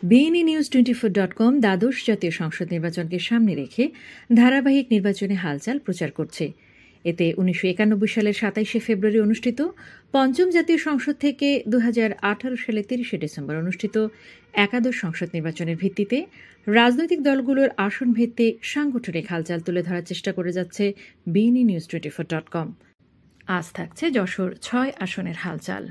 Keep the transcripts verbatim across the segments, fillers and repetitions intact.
বিএনই news twenty four dot com দ্বাদশ জাতীয় সংসদ নির্বাচনকে সামনে রেখে ধারাবাহিক নির্বাচনে হালচাল প্রচার করছে। এতে উনিশশো একানব্বই সালের সাতাইশে ফেব্রুয়ারি অনুষ্ঠিত পঞ্চম জাতীয় সংসদ থেকে দু হাজার আঠারো সালের তিরিশে ডিসেম্বর অনুষ্ঠিত একাদশ সংসদ নির্বাচনের ভিত্তিতে রাজনৈতিক দলগুলোর আসন ভিত্তিক সাংগঠনিক হালচাল তুলে ধরার চেষ্টা করে যাচ্ছে BNE news twenty four dot com. আজ থাকছে যশোর ছয় আসনের হালচাল।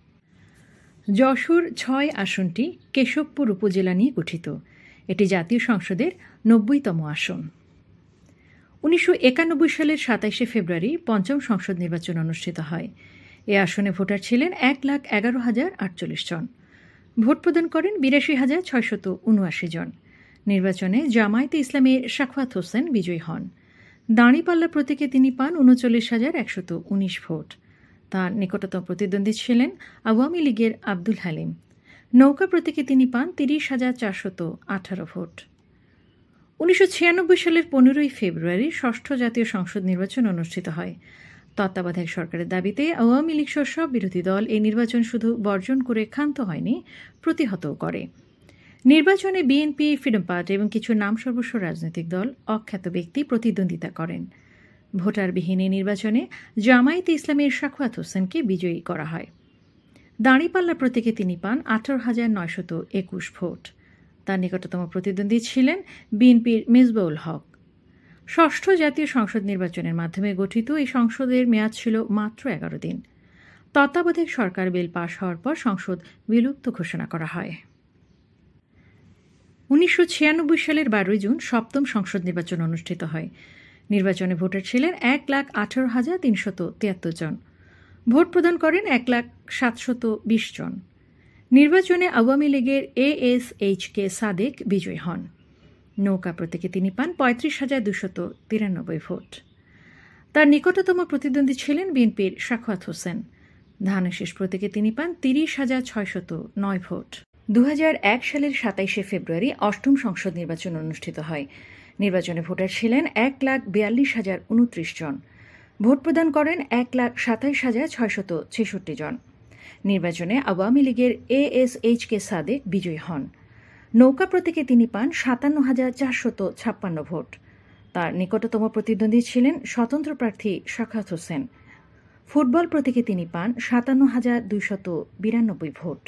যশোর ছয় আসনটি কেশবপুর উপজেলা নিয়ে গঠিত। এটি জাতীয় সংসদের নব্বইতম আসন। উনিশশো একানব্বই সালের সাতাইশে ফেব্রুয়ারি পঞ্চম সংসদ নির্বাচন অনুষ্ঠিত হয়। এ আসনে ভোটার ছিলেন এক লাখ এগারো হাজার আটচল্লিশ জন। ভোট প্রদান করেন বিরাশি হাজার ছয়শত উনআশি জন। নির্বাচনে জামায়াতে ইসলামের সাখাওয়াত হোসেন বিজয়ী হন। দাঁড়িপাল্লা প্রতীকে তিনি পান উনচল্লিশ হাজার একশত উনিশ ভোট। তাঁর নিকটতম প্রতিদ্বন্দ্বী ছিলেন আওয়ামী লীগের আব্দুল হালিম। নৌকা প্রতীকে তিনি পান তিরিশ হাজার চারশত আঠারো ভোট। উনিশশো ছিয়ানব্বই সালের পনেরোই ফেব্রুয়ারি ষষ্ঠ জাতীয় সংসদ নির্বাচন অনুষ্ঠিত হয়। তত্ত্বাবধায়ক সরকারের দাবিতে আওয়ামী লীগ সহ সব বিরোধী দল এই নির্বাচন শুধু বর্জন করে ক্ষান্ত হয়নি, প্রতিহতও করে। নির্বাচনে বিএনপি, ফ্রিডম পার্টি এবং কিছু নামসর্বস্ব রাজনৈতিক দল, অখ্যাত ব্যক্তি প্রতিদ্বন্দ্বিতা করেন। ভোটারবিহীন এই নির্বাচনে জামায়াতে ইসলামের সাখাওয়াত হোসেনকে বিজয়ী করা হয়। দাঁড়িপাল্লা প্রতীকে তিনি পান আঠারো হাজার নয়শত একুশ ভোট। তার নিকটতম প্রতিদ্বন্দ্বী ছিলেন বিএনপির মিসবাউল হক। ষষ্ঠ জাতীয় সংসদ নির্বাচনের মাধ্যমে গঠিত এই সংসদের মেয়াদ ছিল মাত্র এগারো দিন। তত্ত্বাবধায়ক সরকার বিল পাশ হওয়ার পর সংসদ বিলুপ্ত ঘোষণা করা হয়। উনিশশো ছিয়ানব্বই সালের বারোই জুন সপ্তম সংসদ নির্বাচন অনুষ্ঠিত হয়। নির্বাচনে ভোটার ছিলেন এক লাখ আঠারো হাজার তিনশত তিয়াত্তর জন। ভোট প্রদান করেন এক লাখ সাতশত বিশ জন। নির্বাচনে আওয়ামী লীগের A S H K Sadek বিজয়ী হন। নৌকা প্রতীকে তিনি পান পঁয়ত্রিশ হাজার দুশত তিরানব্বই ভোট। তার নিকটতম প্রতিদ্বন্দ্বী ছিলেন বিএনপির সাখাওয়াত হোসেন। ধানের প্রতীকে তিনি পান তিরিশ হাজার ছয়শত নয় ভোট। দু হাজার এক সালের সাতাইশে ফেব্রুয়ারি অষ্টম সংসদ নির্বাচন অনুষ্ঠিত হয়। নির্বাচনে ভোটার ছিলেন এক লাখ বিয়াল্লিশ হাজার উনত্রিশ জন। ভোট প্রদান করেন এক লাখ সাতাইশ হাজার ছয়শত ছেষট্টি জন। নির্বাচনে আওয়ামী লীগের A S H K Sadek বিজয়ী হন। নৌকা প্রতীকে তিনি পান সাতান্ন হাজার চারশত ছাপ্পান্ন ভোট। তার নিকটতম প্রতিদ্বন্দ্বী ছিলেন স্বতন্ত্র প্রার্থী সাখাওয়াত হোসেন। ফুটবল প্রতীকে তিনি পান সাতান্ন হাজার দুইশত বিরানব্বই ভোট।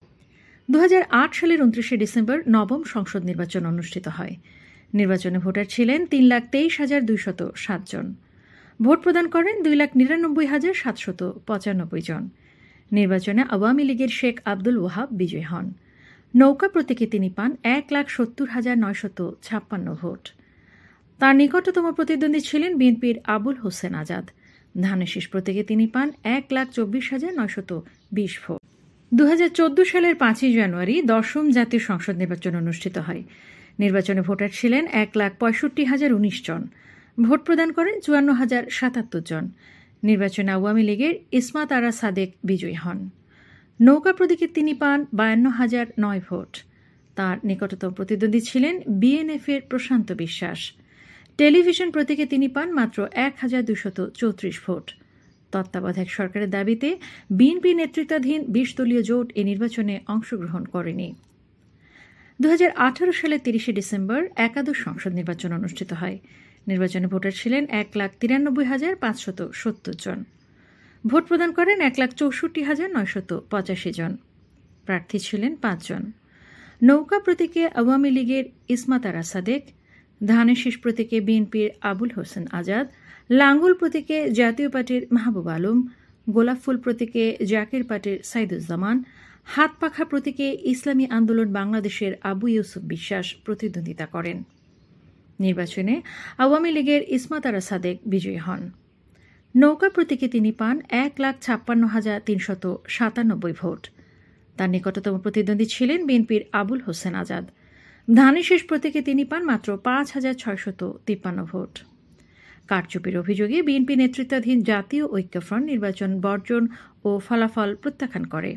দু হাজার আট সালের উনত্রিশে ডিসেম্বর নবম সংসদ নির্বাচন অনুষ্ঠিত হয়। নির্বাচনে ভোটার ছিলেন তিন লাখ তেইশ হাজার দুইশত সাত জন। ভোট প্রদান করেন দুই লাখ নিরানব্বই হাজার সাতশত পঁচানব্বই জন। নির্বাচনে আওয়ামী লীগের শেখ আব্দুল ওয়াহাব বিজয়ী হন। নৌকা প্রতীকে তিনি পান এক লাখ সত্তর হাজার নয়শত ছাপ্পান্ন ভোট। তার নিকটতম প্রতিদ্বন্দ্বী ছিলেন বিএনপির আবুল হোসেন আজাদ। ধানের শীষ প্রতীকে তিনি পান এক লাখ চব্বিশ হাজার নয়শত বিশ ভোট। দু হাজার চোদ্দ সালের পাঁচই জানুয়ারি দশম জাতীয় সংসদ নির্বাচন অনুষ্ঠিত হয়। নির্বাচনে ভোটার ছিলেন এক লাখ পঁয়ষট্টি হাজার উনিশ জন। ভোট প্রদান করেন চুয়ান্ন হাজার সাতাত্তর জন। নির্বাচনে আওয়ামী লীগের ইসমাত আরা সাদেক বিজয়ী হন। নৌকা প্রতীকে তিনি পান বায়ান্ন হাজার নয় ভোট। তার নিকটতম প্রতিদ্বন্দ্বী ছিলেন বিএনএফের প্রশান্ত বিশ্বাস। টেলিভিশন প্রতীকে তিনি পান মাত্র এক হাজার দুশত চৌত্রিশ ভোট। তত্ত্বাবধায়ক সরকারের দাবিতে বিএনপি নেতৃত্বাধীন বিশ দলীয় জোট এ নির্বাচনে অংশগ্রহণ করেনি। দু হাজার আঠারো সালের তিরিশে ডিসেম্বর একাদশ সংসদ নির্বাচন অনুষ্ঠিত হয়। নির্বাচনে ভোটার ছিলেন এক লাখ তিরানব্বই হাজার পাঁচশত সত্তর জন। ভোট প্রদান করেন এক লাখ চৌষট্টি হাজার নয়শত পঁচাশি জন। প্রার্থী ছিলেন পাঁচজন। নৌকা প্রতীকে আওয়ামী লীগের ইসমাত আরা সাদেক, ধানের শীষ প্রতীকে বিএনপির আবুল হোসেন আজাদ, লাঙ্গল প্রতীকে জাতীয় পার্টির মাহবুব আলম, গোলাপ ফুল প্রতীকে জাকির পার্টির সাইদুজ্জামান, হাত পাখা প্রতীকে ইসলামী আন্দোলন বাংলাদেশের আবু ইউসুফ বিশ্বাস প্রতিদ্বন্দ্বিতা করেন। নির্বাচনে আওয়ামী লীগের ইসমাত আরা সাদেক বিজয়ী হন। নৌকা প্রতীকে তিনি পান এক লাখ ছাপ্পান্ন হাজার তিনশত সাতানব্বই ভোট। তার নিকটতম প্রতিদ্বন্দ্বী ছিলেন বিএনপির আবুল হোসেন আজাদ। ধানের শীষ প্রতীকে তিনি পান মাত্র পাঁচ হাজার ছয়শত তিপ্পান্ন ভোট। কারচুপির অভিযোগে বিএনপি নেতৃত্বাধীন জাতীয় ঐক্যফ্রন্ট নির্বাচন বর্জন ও ফলাফল প্রত্যাখ্যান করে।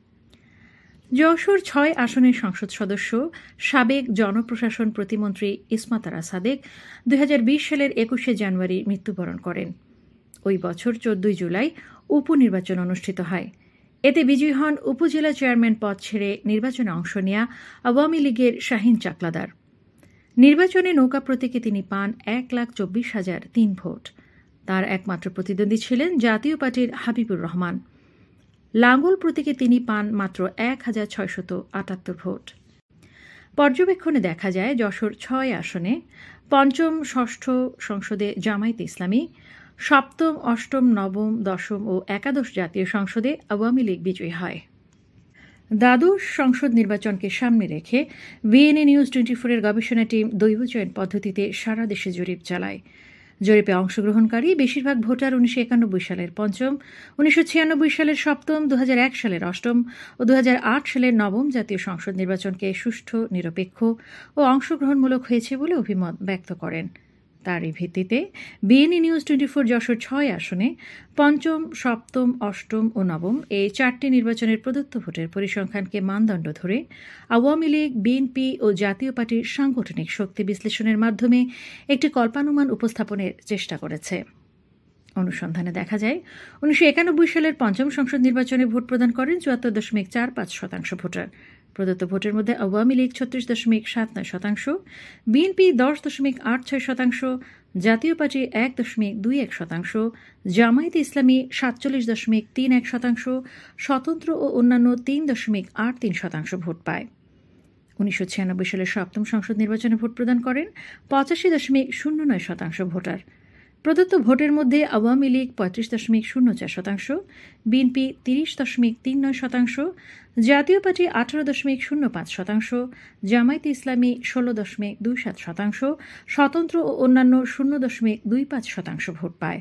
যশোর ছয় আসনের সংসদ সদস্য সাবেক জনপ্রশাসন প্রতিমন্ত্রী ইসমাত আরা সাদেক দুই হাজার বিশ সালের একুশে জানুয়ারি মৃত্যুবরণ করেন। ওই বছর চোদ্দই জুলাই উপনির্বাচন অনুষ্ঠিত হয়। এতে বিজয়ী হন উপজেলা চেয়ারম্যান পদ ছেড়ে নির্বাচনে অংশ নেয়া আওয়ামী লীগের শাহিন চাকলাদার। নির্বাচনে নৌকা প্রতীকে তিনি পান এক লাখ চব্বিশ হাজার তিন ভোট। তার একমাত্র প্রতিদ্বন্দ্বী ছিলেন জাতীয় পার্টির হাবিবুর রহমান। লাঙ্গল প্রতীকে তিনি পান মাত্র এক হাজার ছয়শত আটাত্তর ভোট। পর্যবেক্ষণে দেখা যায় যশোর ছয় আসনে পঞ্চম ষষ্ঠ সংসদে জামায়াতে ইসলামী, সপ্তম অষ্টম নবম দশম ও একাদশ জাতীয় সংসদে আওয়ামী লীগ বিজয়ী হয়। দ্বাদশ সংসদ নির্বাচনকে সামনে রেখে বিএনএ নিউজ টোয়েন্টি ফোরের গবেষণা টিম দৈবচয়ন পদ্ধতিতে সারা দেশে জরিপ চালায়। জরিপে অংশগ্রহণকারী বেশিরভাগ ভোটার উনিশশো একানব্বই সালের পঞ্চম, উনিশশো ছিয়ানব্বই সালের সপ্তম, দু হাজার এক সালের অষ্টম ও দু হাজার আট সালের নবম জাতীয় সংসদ নির্বাচনকে সুষ্ঠু, নিরপেক্ষ ও অংশগ্রহণমূলক হয়েছে বলে অভিমত ব্যক্ত করেন। তারই ভিত্তিতে BNA news twenty four Jessore ছয় আসনে পঞ্চম, সপ্তম, অষ্টম ও নবম এই চারটি নির্বাচনের প্রদত্ত ভোটের পরিসংখ্যানকে মানদণ্ড ধরে আওয়ামী লীগ, বিএনপি ও জাতীয় পার্টির সাংগঠনিক শক্তি বিশ্লেষণের মাধ্যমে একটি কল্পানুমান উপস্থাপনের চেষ্টা করেছে। অনুসন্ধানে দেখা যায় উনিশশো একানব্বই সালের পঞ্চম সংসদ নির্বাচনে ভোট প্রদান করেন চুয়াত্তর দশমিক চার পাঁচ শতাংশ ভোটার। প্রদত্ত ভোটের মধ্যে আওয়ামী লীগ ছত্রিশ দশমিক সাত নয় শতাংশ, বিএনপি দশ দশমিক আট ছয় শতাংশ, জাতীয় পার্টি এক দশমিক দুই এক শতাংশ, জামায়াতে ইসলামী সাতচল্লিশ দশমিক তিন এক শতাংশ, স্বতন্ত্র ও অন্যান্য তিন দশমিক আট তিন শতাংশ ভোট পায়। উনিশশো ছিয়ানব্বই সালের সপ্তম সংসদ নির্বাচনে ভোট প্রদান করেন পঁচাশি দশমিক শূন্য নয় শতাংশ ভোটার। প্রদত্ত ভোটের মধ্যে আওয়ামী লীগ পঁয়ত্রিশ দশমিক শূন্য চার শতাংশ, বিএনপি তিরিশ দশমিক তিন নয় শতাংশ, জাতীয় পার্টি আঠারো দশমিক শূন্য পাঁচ শতাংশ, জামায়াতে ইসলামী ষোলো দশমিক দুই সাত শতাংশ, স্বতন্ত্র ও অন্যান্য শূন্য দশমিক দুই পাঁচ শতাংশ ভোট পায়।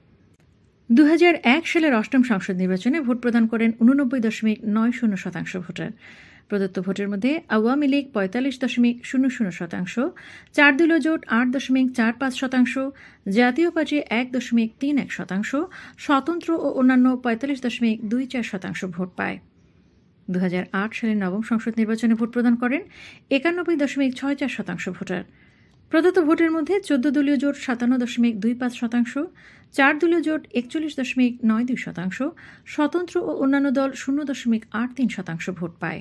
দু হাজার এক সালের অষ্টম সংসদ নির্বাচনে ভোট প্রদান করেন উননব্বই দশমিক নয় শূন্য শতাংশ ভোটার। প্রদত্ত ভোটের মধ্যে আওয়ামী লীগ পঁয়তাল্লিশ দশমিক শূন্য শূন্য শতাংশ, চার দলীয় জোট আট দশমিক চার পাঁচ শতাংশ, জাতীয় পার্টি এক দশমিক তিন এক শতাংশ, স্বতন্ত্র ও অন্যান্য পঁয়তাল্লিশ দশমিক দুই চার শতাংশ ভোট পায়। দু হাজার আট সালের নবম সংসদ নির্বাচনে ভোট প্রদান করেন একানব্বই দশমিক ছয় চার শতাংশ ভোটার। প্রদত্ত ভোটের মধ্যে চোদ্দ দলীয় জোট সাতান্ন দশমিক দুই পাঁচ শতাংশ, চার দলীয় জোট একচল্লিশ দশমিক নয় দুই শতাংশ, স্বতন্ত্র ও অন্যান্য দল শূন্য দশমিক আট তিন শতাংশ ভোট পায়।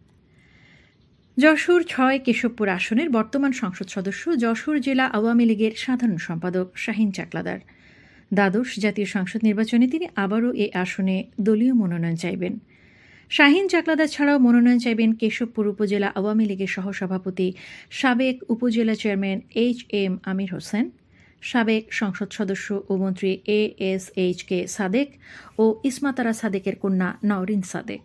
যশোর ছয় কেশবপুর আসনের বর্তমান সংসদ সদস্য যশোর জেলা আওয়ামী লীগের সাধারণ সম্পাদক শাহিন চাকলাদার। দ্বাদশ জাতীয় সংসদ নির্বাচনে তিনি আবারও এই আসনে দলীয় মনোনয়ন চাইবেন। শাহিন চাকলাদার ছাড়াও মনোনয়ন চাইবেন কেশবপুর উপজেলা আওয়ামী লীগের সহসভাপতি সাবেক upazila chairman H M Amir Hossain, সাবেক সংসদ সদস্য ও মন্ত্রী A S H K Sadek ও ইসমাতারা সাদেকের কন্যা নওরিন সাদেক।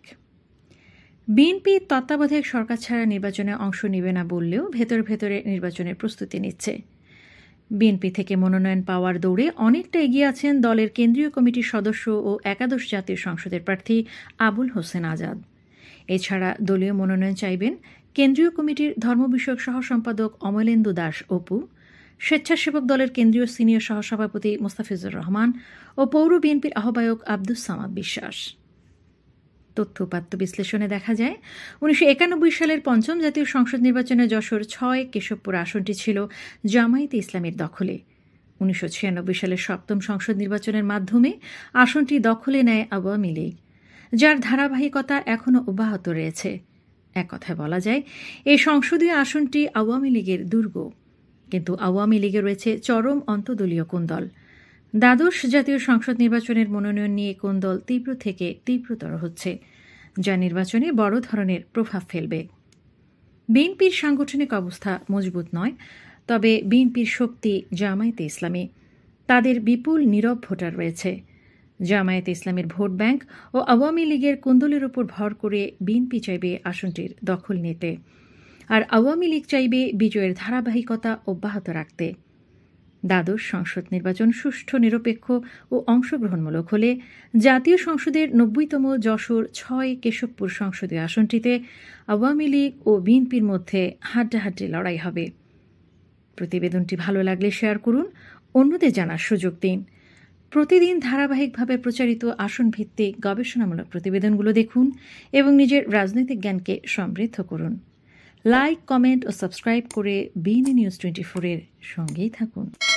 বিএনপি তত্ত্বাবধায়ক সরকার ছাড়া নির্বাচনে অংশ নেবে না বললেও ভেতর ভেতরে নির্বাচনের প্রস্তুতি নিচ্ছে। বিএনপি থেকে মনোনয়ন পাওয়ার দৌড়ে অনেকটা এগিয়ে আছেন দলের কেন্দ্রীয় কমিটির সদস্য ও একাদশ জাতীয় সংসদের প্রার্থী আবুল হোসেন আজাদ। এছাড়া দলীয় মনোনয়ন চাইবেন কেন্দ্রীয় কমিটির ধর্ম বিষয়ক সহ সম্পাদক অমলেন্দু দাস অপু, স্বেচ্ছাসেবক দলের কেন্দ্রীয় সিনিয়র সহসভাপতি মোস্তাফিজুর রহমান ও পৌর বিএনপির আহ্বায়ক আব্দুস সামাদ বিশ্বাস। তথ্য উপাত্ত বিশ্লেষণে দেখা যায় উনিশশো একানব্বই সালের পঞ্চম জাতীয় সংসদ নির্বাচনে যশোর ছয় কেশবপুর আসনটি ছিল জামায়াতে ইসলামীর দখলে। উনিশশো ছিয়ানব্বই সালের সপ্তম সংসদ নির্বাচনের মাধ্যমে আসনটি দখলে নেয় আওয়ামী লীগ, যার ধারাবাহিকতা এখনও অব্যাহত রয়েছে। এক কথায় বলা যায় এই সংসদীয় আসনটি আওয়ামী লীগের দুর্গ, কিন্তু আওয়ামী লীগে রয়েছে চরম অন্তদলীয় কোন্দল। দ্বাদশ জাতীয় সংসদ নির্বাচনের মনোনয়ন নিয়ে কোন্দল তীব্র থেকে তীব্রতর হচ্ছে, যা নির্বাচনে বড় ধরনের প্রভাব ফেলবে। বিএনপির সাংগঠনিক অবস্থা মজবুত নয়, তবে বিএনপির শক্তি জামায়াতে ইসলামী। তাদের বিপুল নীরব ভোটার রয়েছে। জামায়াতে ইসলামের ভোট ব্যাংক ও আওয়ামী লীগের কোন্দলের উপর ভর করে বিএনপি চাইবে আসনটির দখল নিতে, আর আওয়ামী লীগ চাইবে বিজয়ের ধারাবাহিকতা অব্যাহত রাখতে। দ্বাদশ সংসদ নির্বাচন সুষ্ঠু, নিরপেক্ষ ও অংশগ্রহণমূলক হলে জাতীয় সংসদের নব্বইতম যশোর ছয় কেশবপুর সংসদীয় আসনটিতে আওয়ামী লীগ ও বিএনপির মধ্যে হাড্ডাহাড্ডি লড়াই হবে। প্রতিবেদনটি ভালো লাগলে শেয়ার করুন, অন্যদের জানার সুযোগ দিন। প্রতিদিন ধারাবাহিকভাবে প্রচারিত আসনভিত্তিক গবেষণামূলক প্রতিবেদনগুলো দেখুন এবং নিজের রাজনৈতিক জ্ঞানকে সমৃদ্ধ করুন। লাইক, কমেন্ট ও সাবস্ক্রাইব করে বিএনএ নিউজ টোয়েন্টি ফোরের সঙ্গেই থাকুন।